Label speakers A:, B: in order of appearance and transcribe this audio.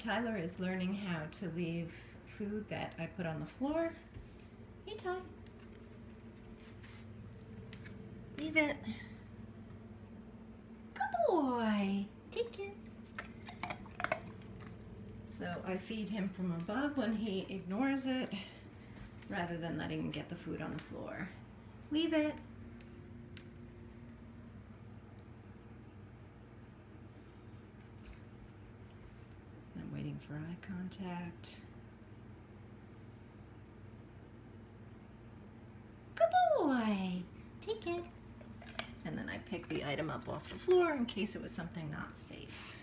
A: Tyler is learning how to leave food that I put on the floor. Hey, Ty. Leave it. Good boy. Take it. So I feed him from above when he ignores it, rather than letting him get the food on the floor. Leave it. I'm waiting for eye contact. Good boy. Take it. And then I pick the item up off the floor in case it was something not safe.